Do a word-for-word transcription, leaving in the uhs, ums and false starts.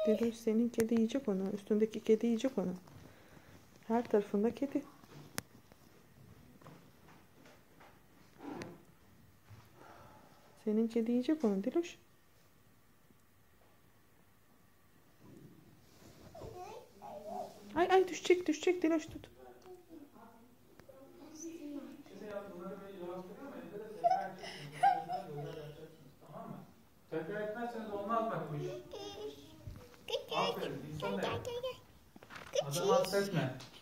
Diloş, senin kedi yiyecek onu. Üstündeki kedi yiyecek onu. Her tarafında kedi. Senin kedi yiyecek onu Diloş. Ay ay, düşecek düşecek Diloş, tut. Tekrar etmezseniz olmaz bak bu iş. Aferin, insan da yap. Adamı hasta etme.